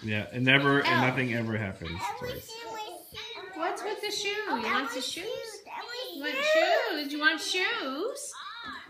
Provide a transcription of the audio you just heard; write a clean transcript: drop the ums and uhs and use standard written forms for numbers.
Yeah, and nothing ever happens twice. What's with the shoe? You want the shoes? You want shoes? You want shoes?